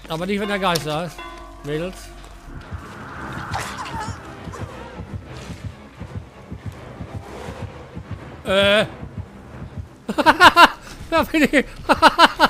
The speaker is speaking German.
Aber nicht, wenn der Geist da ist. Mädels. Da bin ich.